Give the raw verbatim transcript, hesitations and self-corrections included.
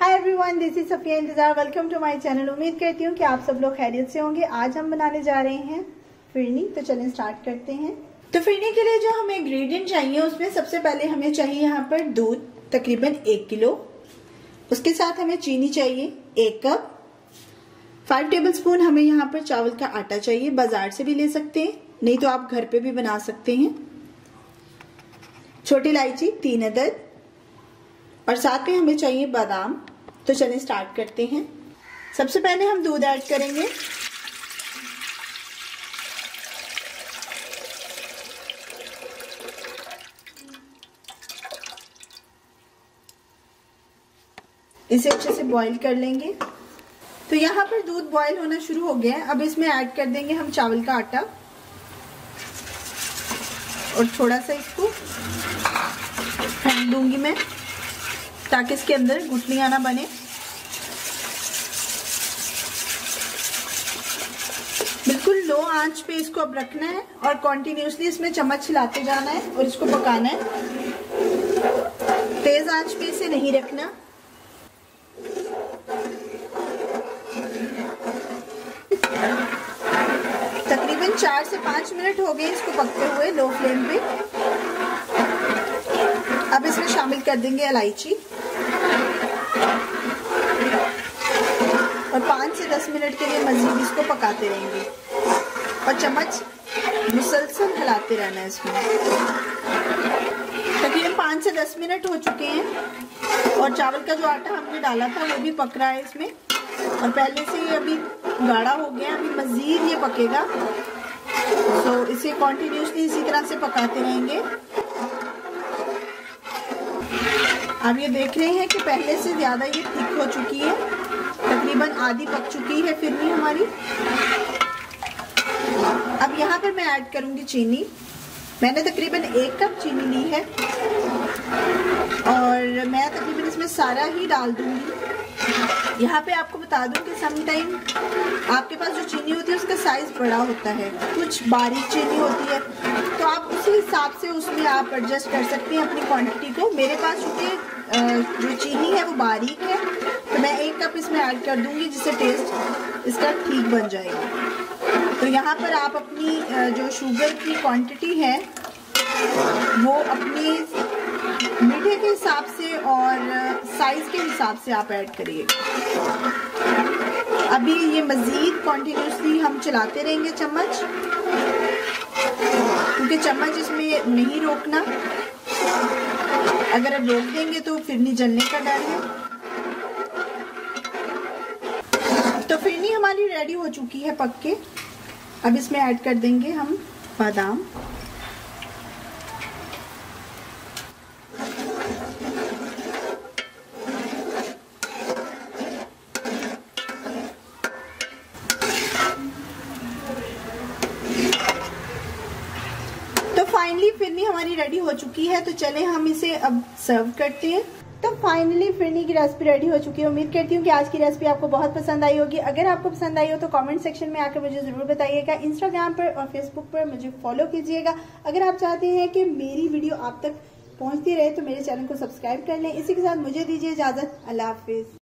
Hi everyone, this is Safia Intezar. Welcome to my channel. उम्मीद करती हूँ कि आप सब लोग खैरियत से होंगे। आज हम बनाने जा रहे हैं फिरनी, तो चलें स्टार्ट करते हैं। तो फिरनी के लिए जो हमें इंग्रेडिएंट चाहिए उसमें सबसे पहले हमें चाहिए यहाँ पर दूध तकरीबन एक किलो। उसके साथ हमें चीनी चाहिए एक कप। फाइव टेबल स्पून हमें यहाँ पर चावल का आटा चाहिए, बाजार से भी ले सकते हैं, नहीं तो आप घर पे भी बना सकते हैं। छोटी इलायची तीन अदद और साथ में हमें चाहिए बादाम। तो चलिए स्टार्ट करते हैं। सबसे पहले हम दूध ऐड करेंगे। इसे अच्छे से बॉईल कर लेंगे। तो यहाँ पर दूध बॉईल होना शुरू हो गया है। अब इसमें ऐड कर देंगे हम चावल का आटा और थोड़ा सा इसको फेंट दूंगी मैं ताकि इसके अंदर गुठलियां ना बने। बिल्कुल लो आंच पे इसको अब रखना है और कॉन्टिन्यूसली इसमें चम्मच हिलाते जाना है और इसको पकाना है। तेज आंच पे इसे नहीं रखना। तकरीबन चार से पांच मिनट हो गए इसको पकते हुए लो फ्लेम पे। अब इसमें शामिल कर देंगे इलायची और पाँच से दस मिनट के लिए मजीद इसको पकाते रहेंगे और चम्मच मुसलसल हिलाते रहना है। इसमें तकरीबन पाँच से दस मिनट हो चुके हैं और चावल का जो आटा हमने डाला था वो भी पक रहा है इसमें और पहले से ही अभी गाढ़ा हो गया। अभी मजीद ये पकेगा, तो इसे कॉन्टिन्यूसली इसी तरह से पकाते रहेंगे। अब ये देख रहे हैं कि पहले से ज्यादा ये थिक हो चुकी है, तकरीबन आधी पक चुकी है फिरनी हमारी। अब यहाँ पर मैं ऐड करूंगी चीनी। मैंने तकरीबन एक कप चीनी ली है और मैं तकरीबन इसमें सारा ही डाल दूंगी। यहाँ पे आपको बता दूं कि सम टाइम आपके पास जो चीनी होती है उसका साइज बड़ा होता है, कुछ बारीक चीनी होती है, तो आप उसी हिसाब से उसमें आप एडजस्ट कर सकते हैं अपनी क्वांटिटी को। मेरे पास चूंकि जो चीनी है वो बारीक है तो मैं एक कप इसमें ऐड कर दूंगी जिससे टेस्ट इसका ठीक बन जाएगा। तो यहाँ पर आप अपनी जो शुगर की क्वांटिटी है वो अपनी मीठे के हिसाब से और साइज के हिसाब से आप ऐड करिए। अभी ये मजीद कॉन्टिन्यूसली हम चलाते रहेंगे चम्मच, क्योंकि चम्मच इसमें नहीं रोकना। अगर अब रोक देंगे तो फिरनी जलने का डर है। तो फिरनी हमारी रेडी हो चुकी है पक के। अब इसमें ऐड कर देंगे हम बादाम। फाइनली फिरनी हमारी रेडी हो चुकी है, तो चले हम इसे अब सर्व करते हैं। तो फाइनली फिरनी की रेसिपी रेडी हो चुकी है। उम्मीद करती हूँ कि आज की रेसिपी आपको बहुत पसंद आई होगी। अगर आपको पसंद आई हो तो कमेंट सेक्शन में आकर मुझे जरूर बताइएगा। इंस्टाग्राम पर और फेसबुक पर मुझे फॉलो कीजिएगा। अगर आप चाहते हैं कि मेरी वीडियो आप तक पहुंचती रहे तो मेरे चैनल को सब्सक्राइब कर लें। इसी के साथ मुझे दीजिए इजाजत। अल्लाह हाफिज।